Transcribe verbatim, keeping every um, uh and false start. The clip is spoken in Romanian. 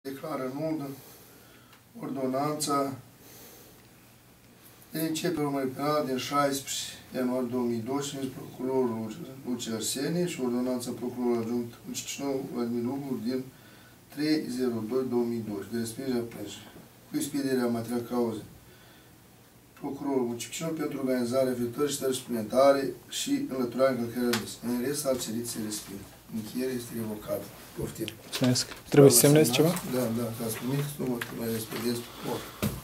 Declară nulă ordonanța de începe urmări penale din șaisprezece ianuarie două mii doisprezece, procurorul Luce Arsenie și ordonanța procurorului adjunct Cicinău Vladimir Lugu din trei zero doi două mii doisprezece, de respingerea plângere, cu expedierea material cauze. Procurorul Cicinău pentru organizarea viitoare și stări suplimentare și înlăturarea încălcării admise. În rest, al cerit se respinge. Încheiere este revocată. Poftim. Mulțumesc. Trebuie să semnezi ceva? Da, da, că ați primit, nu mă mai respedez.